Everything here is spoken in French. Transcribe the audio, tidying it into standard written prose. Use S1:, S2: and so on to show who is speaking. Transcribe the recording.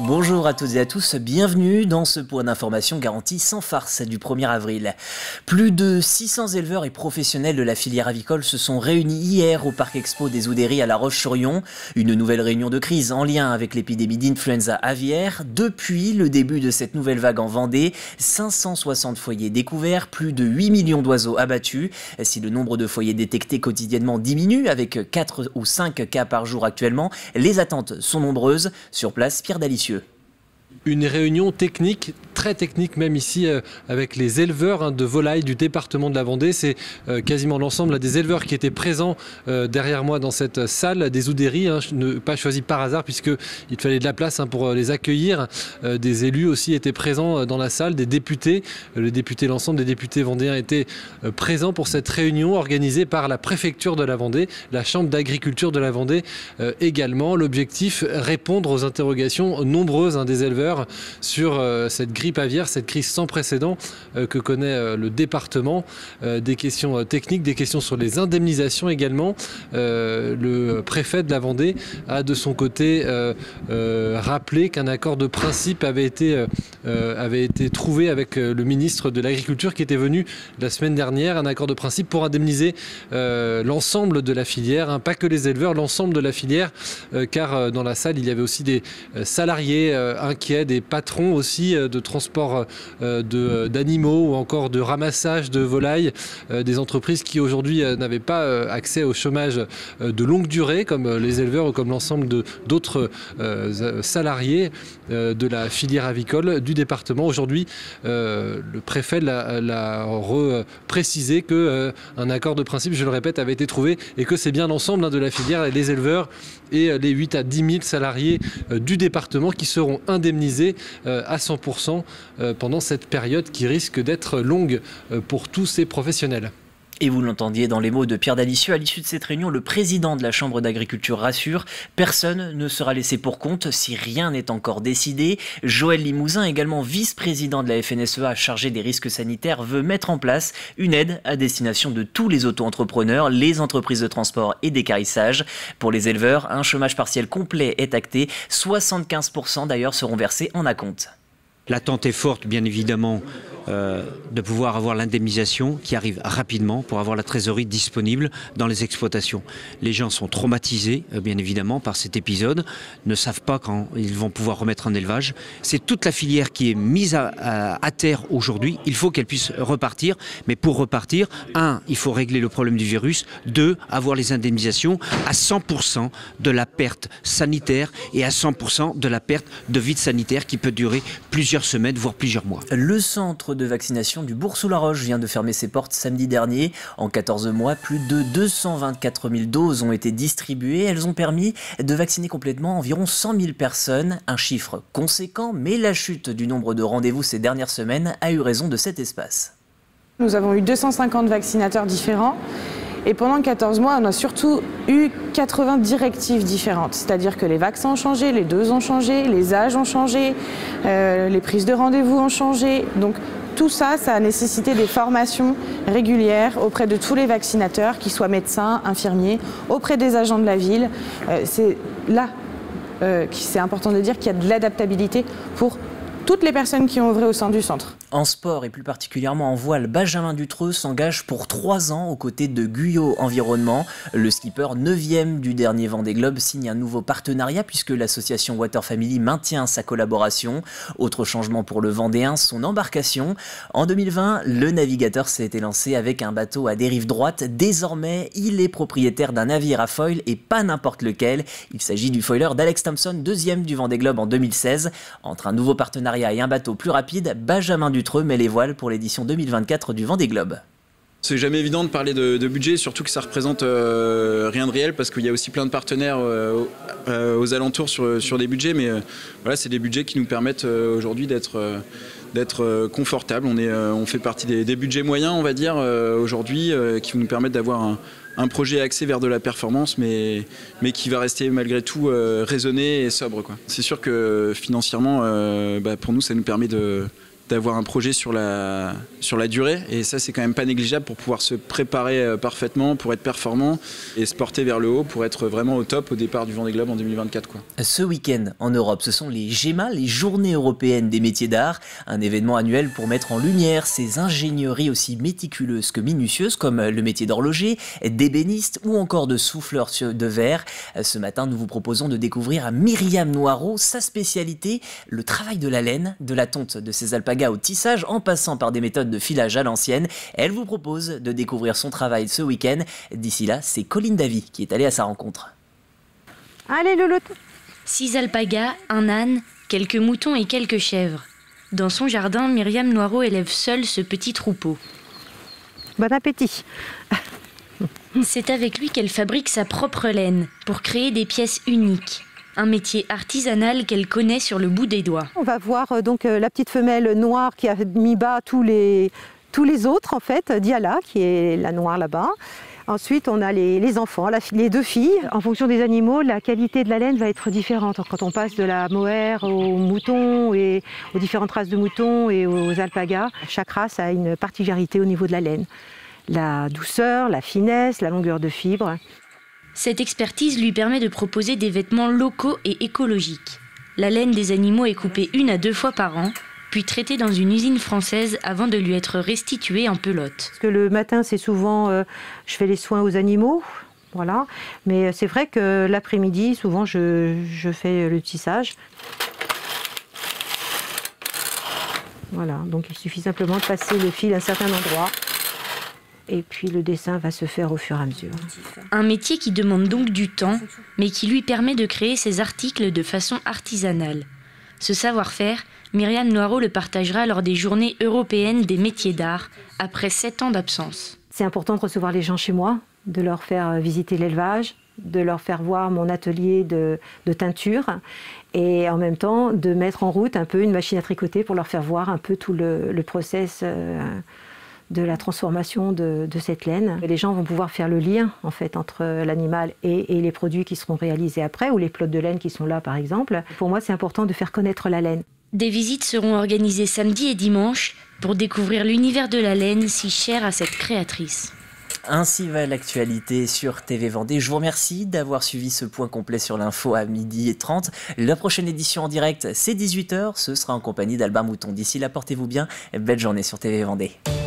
S1: Bonjour à toutes et à tous, bienvenue dans ce point d'information garanti sans farce du 1er avril. Plus de 600 éleveurs et professionnels de la filière avicole se sont réunis hier au Parc Expo des Oudéries à La Roche-sur-Yon. Une nouvelle réunion de crise en lien avec l'épidémie d'influenza aviaire. Depuis le début de cette nouvelle vague en Vendée, 560 foyers découverts, plus de 8 millions d'oiseaux abattus. Si le nombre de foyers détectés quotidiennement diminue, avec 4 ou 5 cas par jour actuellement, les attentes sont nombreuses. Sur place, Pierre Dalicieux.
S2: Une réunion technique, très technique même ici, avec les éleveurs de volailles du département de la Vendée. C'est quasiment l'ensemble des éleveurs qui étaient présents derrière moi dans cette salle des Oudéries, pas choisi par hasard puisqu'il fallait de la place pour les accueillir. Des élus aussi étaient présents dans la salle, des députés. L'ensemble des députés vendéens étaient présents pour cette réunion organisée par la préfecture de la Vendée, la chambre d'agriculture de la Vendée également. L'objectif, répondre aux interrogations nombreuses des éleveurs sur cette grippe aviaire, cette crise sans précédent que connaît le département. Des questions techniques, des questions sur les indemnisations également. Le préfet de la Vendée a de son côté rappelé qu'un accord de principe avait été trouvé avec le ministre de l'Agriculture qui était venu la semaine dernière. Un accord de principe pour indemniser l'ensemble de la filière, pas que les éleveurs, l'ensemble de la filière, car dans la salle il y avait aussi des salariés inquiets, des patrons aussi de transport d'animaux ou encore de ramassage de volailles, des entreprises qui aujourd'hui n'avaient pas accès au chômage de longue durée comme les éleveurs ou comme l'ensemble d'autres salariés de la filière avicole du département. Aujourd'hui, le préfet l'a précisé qu'un accord de principe, je le répète, avait été trouvé et que c'est bien l'ensemble de la filière, les éleveurs et les 8 à 10 000 salariés du département qui seront indemnisés à 100% pendant cette période qui risque d'être longue pour tous ces professionnels.
S1: Et vous l'entendiez dans les mots de Pierre Dalicieux, à l'issue de cette réunion, le président de la Chambre d'agriculture rassure, personne ne sera laissé pour compte si rien n'est encore décidé. Joël Limousin, également vice-président de la FNSEA chargé des risques sanitaires, veut mettre en place une aide à destination de tous les auto-entrepreneurs, les entreprises de transport et d'équarrissage. Pour les éleveurs, un chômage partiel complet est acté, 75% d'ailleurs seront versés en acompte.
S3: L'attente est forte, bien évidemment, de pouvoir avoir l'indemnisation qui arrive rapidement pour avoir la trésorerie disponible dans les exploitations. Les gens sont traumatisés, bien évidemment, par cet épisode, ne savent pas quand ils vont pouvoir remettre en élevage. C'est toute la filière qui est mise à terre aujourd'hui. Il faut qu'elle puisse repartir, mais pour repartir, il faut régler le problème du virus, 2, avoir les indemnisations à 100% de la perte sanitaire et à 100% de la perte de vide sanitaire qui peut durer plusieurs semaines, voire plusieurs mois.
S1: Le centre de vaccination du Bourg-sous-la-Roche vient de fermer ses portes samedi dernier. En 14 mois, plus de 224 000 doses ont été distribuées. Elles ont permis de vacciner complètement environ 100 000 personnes. Un chiffre conséquent, mais la chute du nombre de rendez-vous ces dernières semaines a eu raison de cet espace.
S4: Nous avons eu 250 vaccinateurs différents. Et pendant 14 mois, on a surtout eu 80 directives différentes. C'est-à-dire que les vaccins ont changé, les doses ont changé, les âges ont changé, les prises de rendez-vous ont changé. Donc tout ça, ça a nécessité des formations régulières auprès de tous les vaccinateurs, qu'ils soient médecins, infirmiers, auprès des agents de la ville. C'est là c'est important de dire qu'il y a de l'adaptabilité pour toutes les personnes qui ont œuvré au sein du centre.
S1: En sport et plus particulièrement en voile, Benjamin Dutreux s'engage pour 3 ans aux côtés de Guyot Environnement. Le skipper 9e du dernier Vendée Globe signe un nouveau partenariat puisque l'association Water Family maintient sa collaboration. Autre changement pour le Vendéen, son embarcation. En 2020, le navigateur s'était lancé avec un bateau à dérive droite. Désormais, il est propriétaire d'un navire à foil et pas n'importe lequel. Il s'agit du foiler d'Alex Thompson, 2e du Vendée Globe en 2016. Entre un nouveau partenariat et un bateau plus rapide, Benjamin Dutreux met les voiles pour l'édition 2024 du Vendée Globe.
S5: C'est jamais évident de parler de budget, surtout que ça représente rien de réel parce qu'il y a aussi plein de partenaires aux alentours sur des budgets, mais voilà, c'est des budgets qui nous permettent aujourd'hui d'être confortables. On fait partie des budgets moyens, on va dire, aujourd'hui, qui nous permettent d'avoir un projet axé vers de la performance, mais qui va rester malgré tout raisonné et sobre, quoi. C'est sûr que financièrement, pour nous, ça nous permet d'avoir un projet sur la durée. Et ça, c'est quand même pas négligeable pour pouvoir se préparer parfaitement, pour être performant et se porter vers le haut pour être vraiment au top au départ du Vendée Globe en 2024, quoi.
S1: Ce week-end en Europe, ce sont les GEMA, les Journées européennes des métiers d'art, un événement annuel pour mettre en lumière ces ingénieries aussi méticuleuses que minutieuses, comme le métier d'horloger, d'ébéniste ou encore de souffleur de verre. Ce matin, nous vous proposons de découvrir Myriam Noireau, sa spécialité, le travail de la laine, de la tonte de ses alpagas au tissage, en passant par des méthodes de filage à l'ancienne. Elle vous propose de découvrir son travail ce week-end. D'ici là, c'est Colline Davy qui est allée à sa rencontre.
S6: Allez, Louloute.
S7: 6 alpagas, un âne, quelques moutons et quelques chèvres. Dans son jardin, Myriam Noireau élève seule ce petit troupeau.
S6: Bon appétit.
S7: C'est avec lui qu'elle fabrique sa propre laine pour créer des pièces uniques. Un métier artisanal qu'elle connaît sur le bout des doigts.
S6: On va voir donc la petite femelle noire qui a mis bas tous les autres, en fait. Diala, qui est la noire là-bas. Ensuite, on a les enfants, les 2 filles. En fonction des animaux, la qualité de la laine va être différente. Quand on passe de la mohair aux moutons et aux différentes races de moutons et aux alpagas, chaque race a une particularité au niveau de la laine. La douceur, la finesse, la longueur de fibre.
S7: Cette expertise lui permet de proposer des vêtements locaux et écologiques. La laine des animaux est coupée 1 à 2 fois par an, puis traitée dans une usine française avant de lui être restituée en pelote.
S6: Parce que le matin, c'est souvent, je fais les soins aux animaux, voilà. Mais c'est vrai que l'après-midi, souvent, je fais le tissage. Voilà, donc il suffit simplement de passer le fil à un certain endroit. Et puis le dessin va se faire au fur et à mesure.
S7: Un métier qui demande donc du temps, mais qui lui permet de créer ses articles de façon artisanale. Ce savoir-faire, Myriam Noireau le partagera lors des Journées européennes des métiers d'art, après 7 ans d'absence.
S6: C'est important de recevoir les gens chez moi, de leur faire visiter l'élevage, de leur faire voir mon atelier de teinture et en même temps de mettre en route un peu une machine à tricoter pour leur faire voir un peu tout le process de la transformation de cette laine. Les gens vont pouvoir faire le lien en fait entre l'animal et les produits qui seront réalisés après, ou les plots de laine qui sont là par exemple. Pour moi, c'est important de faire connaître la laine.
S7: Des visites seront organisées samedi et dimanche pour découvrir l'univers de la laine si cher à cette créatrice.
S1: Ainsi va l'actualité sur TV Vendée. Je vous remercie d'avoir suivi ce point complet sur l'info à 12h30. La prochaine édition en direct, c'est 18h. Ce sera en compagnie d'Albin Mouton. D'ici là, portez-vous bien. Belle journée sur TV Vendée.